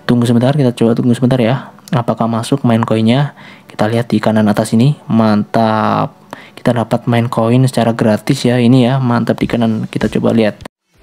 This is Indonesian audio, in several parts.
tunggu sebentar, kita coba tunggu sebentar ya. Apakah masuk main koinnya? Kita lihat di kanan atas ini. Mantap. Kita dapat main koin secara gratis ya. Ini ya, mantap di kanan. Kita coba lihat.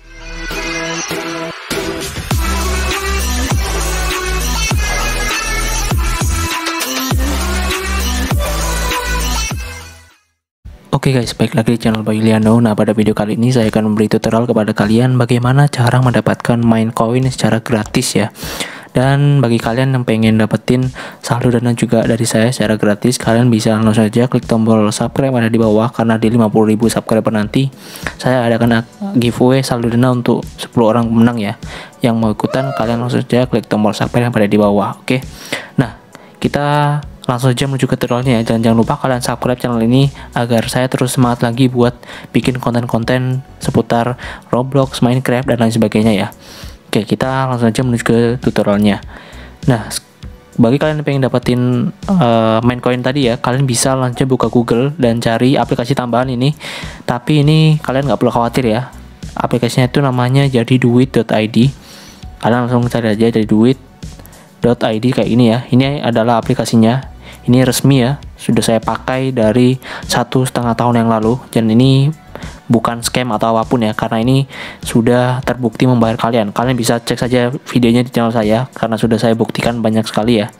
Oke guys, baik lagi di channel Bayu Liano. Nah, pada video kali ini saya akan memberi tutorial kepada kalian bagaimana cara mendapatkan main koin secara gratis ya. Dan bagi kalian yang pengen dapetin saldo dana juga dari saya secara gratis, kalian bisa langsung saja klik tombol subscribe ada di bawah, karena di 50.000 subscriber nanti saya adakan giveaway saldo dana untuk 10 orang pemenang ya. Yang mau ikutan, kalian langsung saja klik tombol subscribe yang ada di bawah. Oke. Nah, kita langsung saja menuju ke tutorialnya ya. Jangan lupa kalian subscribe channel ini agar saya terus semangat lagi buat bikin konten-konten seputar Roblox, Minecraft, dan lain sebagainya ya. Oke, kita langsung saja menuju ke tutorialnya. Nah, bagi kalian yang pengen dapetin main coin tadi ya, kalian bisa langsung buka Google dan cari aplikasi tambahan ini. Tapi ini kalian nggak perlu khawatir ya. Aplikasinya itu namanya jadiduit.id. Kalian langsung cari aja jadiduit.id kayak ini ya. Ini adalah aplikasinya. Ini resmi ya, sudah saya pakai dari 1,5 tahun yang lalu, dan ini bukan scam atau apapun ya, karena ini sudah terbukti membayar kalian. Kalian bisa cek saja videonya di channel saya, karena sudah saya buktikan banyak sekali ya.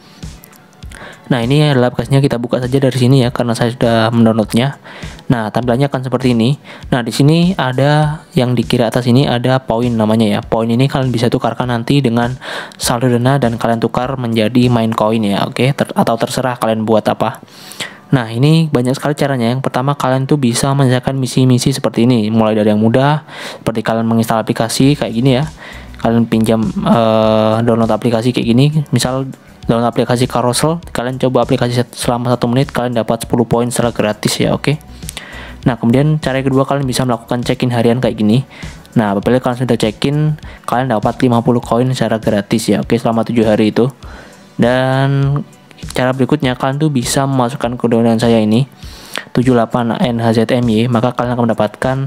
Nah, ini adalah aplikasinya, kita buka saja dari sini ya, karena saya sudah mendownloadnya. Nah, tampilannya akan seperti ini. Nah, di sini ada yang di kiri atas ini ada poin namanya ya. Poin ini kalian bisa tukarkan nanti dengan saldo dana dan kalian tukar menjadi main koin ya, oke? Atau terserah kalian buat apa. Nah, ini banyak sekali caranya. Yang pertama, kalian tuh bisa menyelesaikan misi-misi seperti ini, mulai dari yang mudah, seperti kalian menginstal aplikasi kayak gini ya. Kalian pinjam download aplikasi kayak gini, misal download aplikasi Carousel, kalian coba aplikasi selama 1 menit, kalian dapat 10 poin secara gratis ya, oke. Nah, kemudian cara yang kedua, kalian bisa melakukan check-in harian kayak gini. Nah, apabila kalian sudah check-in, kalian dapat 50 koin secara gratis ya, oke, selama 7 hari itu. Dan cara berikutnya, kalian tuh bisa memasukkan kode undian saya ini 78NHZMY, maka kalian akan mendapatkan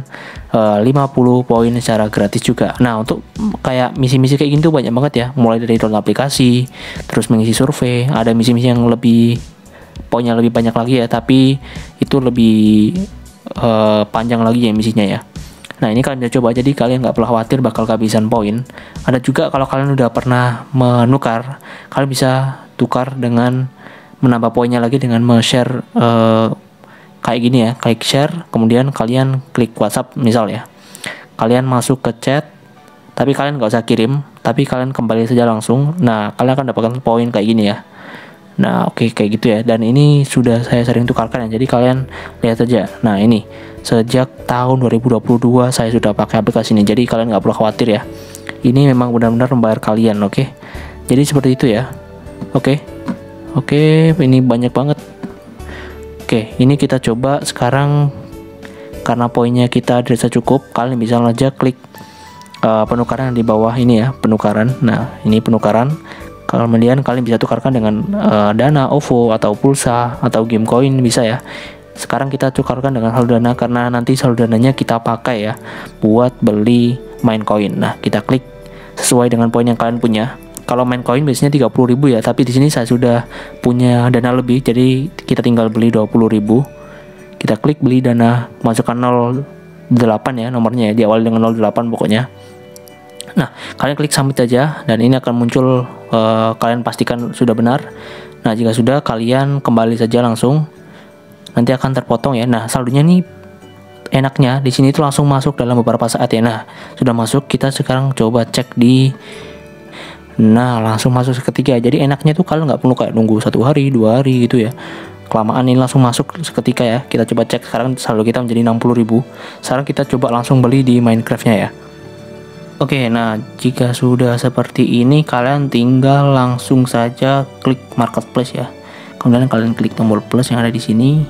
50 poin secara gratis juga. Nah, untuk kayak misi-misi kayak gini tuh banyak banget ya, mulai dari download aplikasi, terus mengisi survei, ada misi-misi yang lebih poinnya lebih banyak lagi ya, tapi itu lebih panjang lagi ya misinya ya. Nah, ini kalian bisa coba, jadi kalian nggak perlu khawatir bakal kehabisan poin. Ada juga kalau kalian udah pernah menukar, kalian bisa tukar dengan menambah poinnya lagi dengan share kayak gini ya, klik share, kemudian kalian klik WhatsApp misal ya. Kalian masuk ke chat, tapi kalian nggak usah kirim, tapi kalian kembali saja langsung. Nah, kalian akan dapatkan poin kayak gini ya. Nah, oke, kayak gitu ya. Dan ini sudah saya sering tukarkan ya, jadi kalian lihat aja. Nah, ini sejak tahun 2022 saya sudah pakai aplikasi ini, jadi kalian nggak perlu khawatir ya. Ini memang benar-benar membayar kalian, oke. Jadi seperti itu ya. Oke, ini banyak banget. Oke, ini kita coba sekarang, karena poinnya kita dirasa cukup, kalian bisa aja klik penukaran di bawah ini ya, penukaran. Nah, ini penukaran. Kemudian kalian bisa tukarkan dengan Dana, OVO, atau pulsa, atau game coin bisa ya. Sekarang kita tukarkan dengan saldo dana, karena nanti saldo dananya kita pakai ya buat beli main coin. Nah, kita klik sesuai dengan poin yang kalian punya. Kalau main koin biasanya 30.000 ya, tapi di sini saya sudah punya dana lebih, jadi kita tinggal beli 20.000. Kita klik beli dana, masukkan 08 ya nomornya ya, diawali dengan 08 pokoknya. Nah, kalian klik submit aja, dan ini akan muncul, kalian pastikan sudah benar. Nah, jika sudah, kalian kembali saja langsung, nanti akan terpotong ya. Nah, saldonya nih enaknya di sini tuh langsung masuk dalam beberapa saat ya. Nah, sudah masuk, kita sekarang coba cek di. Nah, langsung masuk seketika. Jadi enaknya tuh kalian nggak perlu kayak nunggu 1 hari, 2 hari gitu ya. Kelamaan, ini langsung masuk seketika ya. Kita coba cek sekarang saldo kita menjadi 60.000. Sekarang kita coba langsung beli di Minecraft-nya ya. Oke, nah jika sudah seperti ini, kalian tinggal langsung saja klik marketplace ya. Kemudian kalian klik tombol plus yang ada di sini.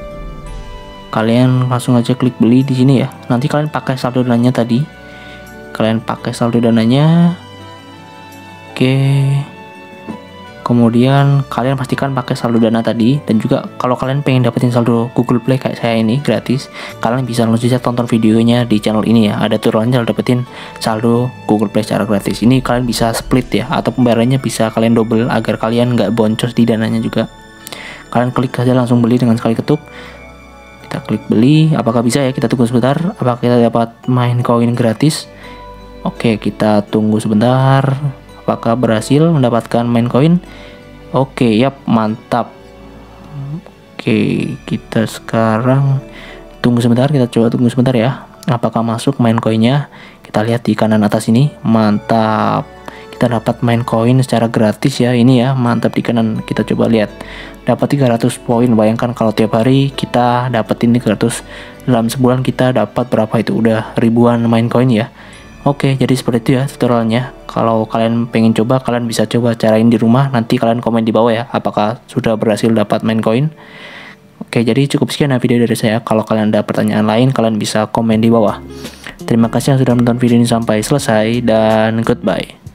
Kalian langsung aja klik beli di sini ya. Nanti kalian pakai saldo dananya tadi. Kalian pakai saldo dananya. Oke, Kemudian kalian pastikan pakai saldo Dana tadi, dan juga kalau kalian pengen dapetin saldo Google Play kayak saya ini gratis, kalian bisa langsung saja tonton videonya di channel ini ya. Ada tutorialnya cara dapetin saldo Google Play secara gratis. Ini kalian bisa split ya, atau pembayarannya bisa kalian double agar kalian nggak boncos di dananya juga. Kalian klik saja langsung beli dengan sekali ketuk. Kita klik beli, apakah bisa ya? Kita tunggu sebentar, apakah kita dapat main koin gratis? Oke, kita tunggu sebentar. Apakah berhasil mendapatkan main koin? Oke, yap, mantap. Oke, kita sekarang tunggu sebentar, kita coba tunggu sebentar ya. Apakah masuk main koinnya? Kita lihat di kanan atas ini, mantap. Kita dapat main koin secara gratis ya, ini ya, mantap di kanan. Kita coba lihat, dapat 300 poin. Bayangkan kalau tiap hari kita dapetin 300, dalam sebulan kita dapat berapa itu? Udah ribuan main koin ya. Oke, jadi seperti itu ya tutorialnya. Kalau kalian pengen coba, kalian bisa coba carain di rumah. Nanti kalian komen di bawah ya, apakah sudah berhasil dapat main koin. Oke, jadi cukup sekian ya video dari saya. Kalau kalian ada pertanyaan lain, kalian bisa komen di bawah. Terima kasih yang sudah menonton video ini sampai selesai, dan goodbye.